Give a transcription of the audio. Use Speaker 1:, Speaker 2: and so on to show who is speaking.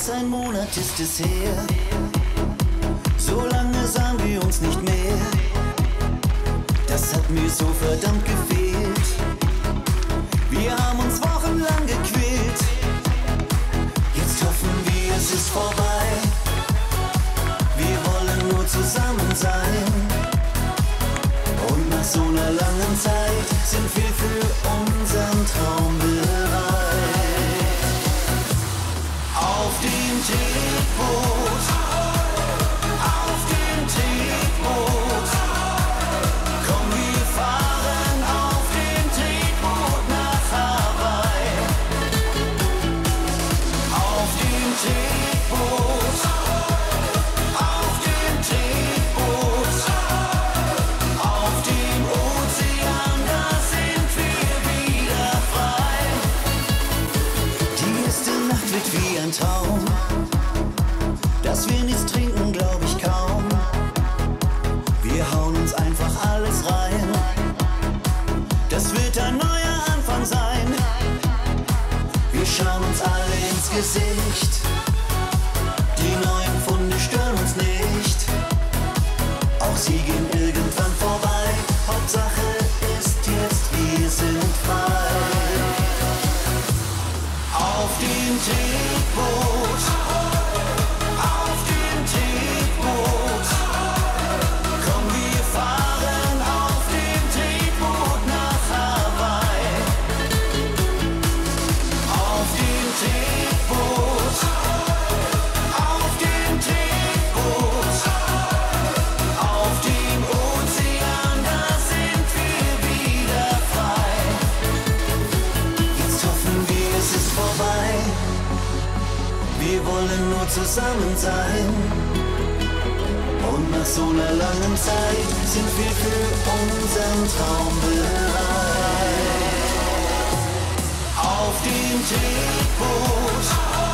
Speaker 1: als ein Monat ist es her. So lange sahen wir uns nicht mehr. Das hat mir so verdammt gefehlt. Wir haben uns wochenlang gequält. Jetzt hoffen wir, es ist vorbei. Wir wollen nur zusammen sein. Und nach so einer langen Zeit sind wir für unseren Traum bereit. Auf dem Tretboot, auf dem Tretboot, komm, wir fahren auf dem Tretboot nach Hawaii. Auf dem Tretboot, auf dem Tretboot, auf dem Ozean, da sind wir wieder frei. Die erste Nacht wird wie ein Traum. Dass wir nichts trinken, glaub ich kaum. Wir hauen uns einfach alles rein. Das wird ein neuer Anfang sein. Wir schauen uns alle ins Gesicht. Die neuen Funde stören uns nicht. Auch sie gehen irgendwann vorbei. Hauptsache ist jetzt, wir sind frei. Auf dem Tretboot, auf dem Tretboot, komm, wir fahren auf dem Tretboot nach Hawaii. Auf dem Tretboot, auf dem Tretboot, auf dem Ozean, da sind wir wieder frei. Jetzt hoffen wir, es ist vorbei. Wir wollen nur zusammen sein. Und nach so einer langen Zeit sind wir für unseren Traum bereit. Auf dem Tretboot,